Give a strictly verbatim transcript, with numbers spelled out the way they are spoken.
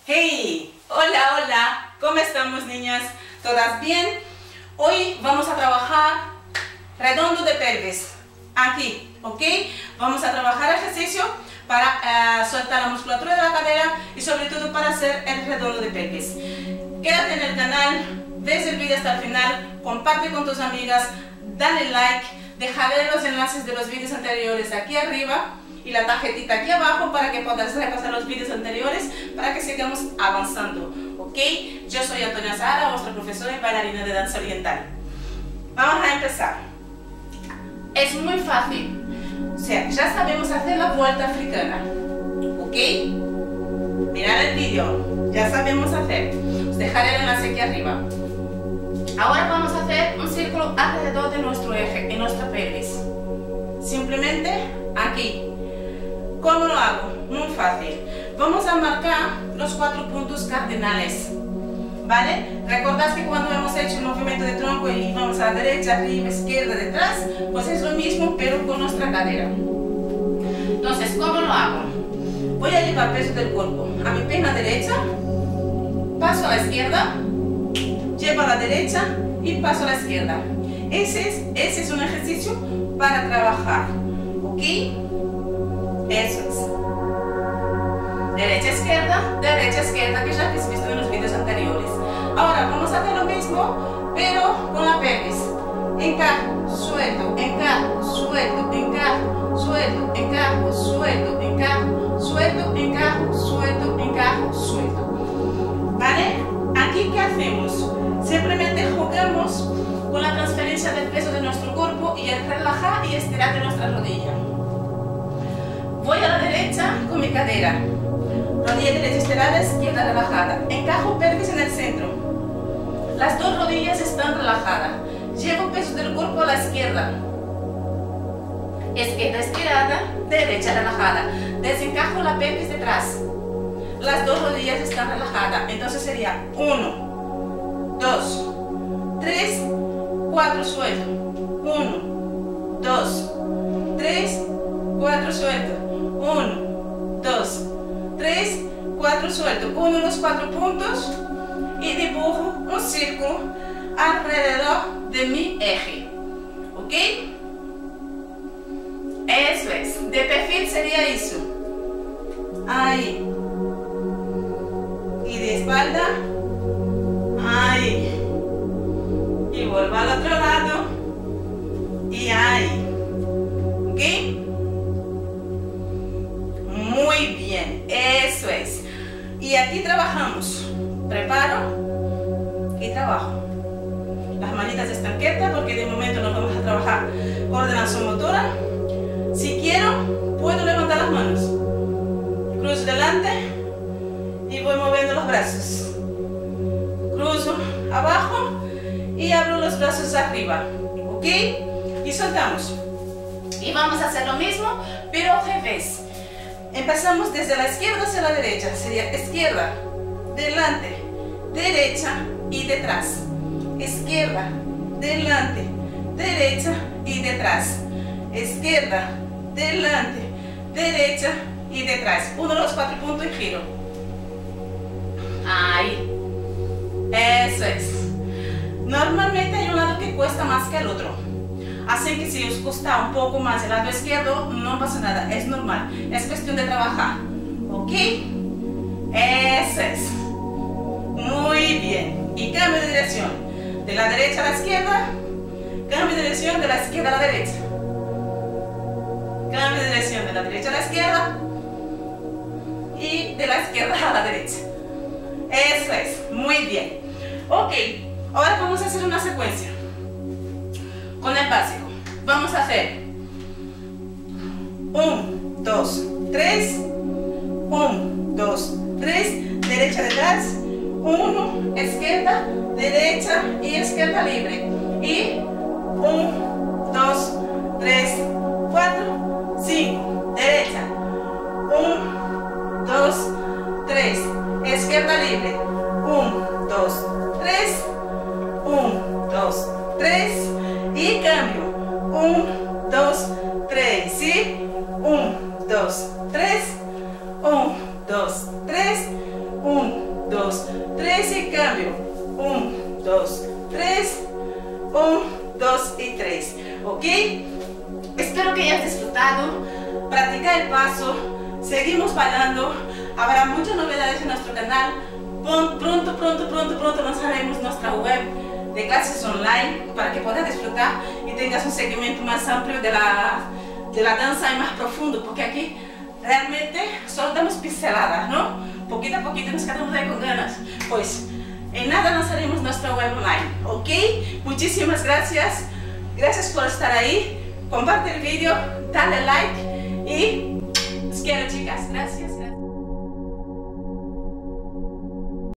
Hey, hola, hola, ¿cómo estamos, niñas? ¿Todas bien? Hoy vamos a trabajar redondo de pelvis, aquí, ¿ok? Vamos a trabajar ejercicio para uh, soltar la musculatura de la cadera y sobre todo para hacer el redondo de pelvis. Quédate en el canal, ves el vídeo hasta el final, comparte con tus amigas, dale like, dejaré los enlaces de los vídeos anteriores aquí arriba y la tarjetita aquí abajo para que puedas repasar los vídeos anteriores para que sigamos avanzando, ¿ok? Yo soy Antonia Sara, vuestra profesora y bailarina de danza oriental. Vamos a empezar. Es muy fácil, o sea, ya sabemos hacer la vuelta africana, ¿ok? Mirad el vídeo, ya sabemos hacer. Os dejaré el enlace aquí arriba. Ahora vamos a hacer un círculo alrededor de nuestro eje, en nuestra pelvis. Simplemente aquí. ¿Cómo lo hago? Muy fácil. Vamos a marcar los cuatro puntos cardinales, ¿vale? Recordad que cuando hemos hecho el movimiento de tronco y vamos a la derecha, arriba, izquierda, detrás, pues es lo mismo pero con nuestra cadera. Entonces, ¿cómo lo hago? Voy a llevar peso del cuerpo a mi pierna derecha, paso a la izquierda, llevo a la derecha y paso a la izquierda. Ese es, ese es un ejercicio para trabajar, ¿ok? Eso es. Derecha, izquierda, derecha, izquierda, que ya habéis visto en los vídeos anteriores. Ahora vamos a hacer lo mismo, pero con la pelvis. Encajo, suelto, encajo, suelto, encajo, suelto, encajo, suelto, encajo, suelto, encajo, suelto, encajo, suelto. ¿Vale? Aquí, ¿qué hacemos? Simplemente jugamos con la transferencia del peso de nuestro cuerpo y el relajar y estirar de nuestra rodilla. Voy a la derecha con mi cadera, rodilla derecha estirada, izquierda relajada, encajo pelvis en el centro, las dos rodillas están relajadas, llevo peso del cuerpo a la izquierda, izquierda estirada, derecha relajada, desencajo la pelvis detrás, las dos rodillas están relajadas, entonces sería uno, dos, tres, cuatro, suelto, uno, dos, tres, cuatro, suelto, uno, dos, tres, cuatro, suelto, uno de los cuatro puntos y dibujo un círculo alrededor de mi eje, ¿ok? Eso es, de perfil sería eso, ahí, y de espalda, ahí, y vuelvo al otro lado, y ahí, ¿ok? Muy bien, eso es. Y aquí trabajamos. Preparo y trabajo. Las manitas están quietas porque de momento nos vamos a trabajar coordinación motora. Si quiero, puedo levantar las manos. Cruzo delante y voy moviendo los brazos. Cruzo abajo y abro los brazos arriba. ¿Ok? Y soltamos. Y vamos a hacer lo mismo, pero al revés. Empezamos desde la izquierda hacia la derecha, sería izquierda, delante, derecha y detrás. Izquierda, delante, derecha y detrás. Izquierda, delante, derecha y detrás. Uno de los cuatro puntos y giro. Ahí. Eso es. Normalmente hay un lado que cuesta más que el otro. Así que si os cuesta un poco más el lado izquierdo, no pasa nada, es normal, es cuestión de trabajar, ¿ok? Eso es, muy bien, y cambio de dirección, de la derecha a la izquierda, cambio de dirección de la izquierda a la derecha, cambio de dirección de la derecha a la izquierda, y de la izquierda a la derecha, eso es, muy bien, ok, ahora vamos a hacer una secuencia. Con el básico, vamos a hacer uno, dos, tres, uno, dos, tres, derecha detrás, uno, izquierda, derecha y izquierda libre. Y uno, dos, tres, cuatro, cinco, derecha, uno, dos, tres, izquierda libre, uno, dos, tres, uno, dos, tres. Y cambio, uno, dos, tres, ¿sí? uno, dos, tres, uno, dos, tres, uno, dos, tres y cambio. uno, dos, tres. uno, dos y tres. ¿Ok? Espero que hayas disfrutado. Practica el paso. Seguimos bailando. Habrá muchas novedades en nuestro canal. Pronto, pronto, pronto, pronto lanzaremos nuestra web de clases online para que puedas disfrutar y tengas un seguimiento más amplio de la, de la danza y más profundo, porque aquí realmente solo damos pinceladas, ¿no? Poquito a poquito nos quedamos ahí con ganas. Pues en nada lanzaremos nuestra web online, ¿ok? Muchísimas gracias. Gracias por estar ahí. Comparte el vídeo, dale like y os quiero, chicas. Gracias.